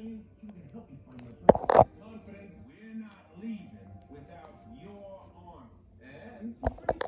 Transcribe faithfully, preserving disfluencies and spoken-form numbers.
She can help you find your purpose. Confidence. We're not leaving without your arm. And she's pretty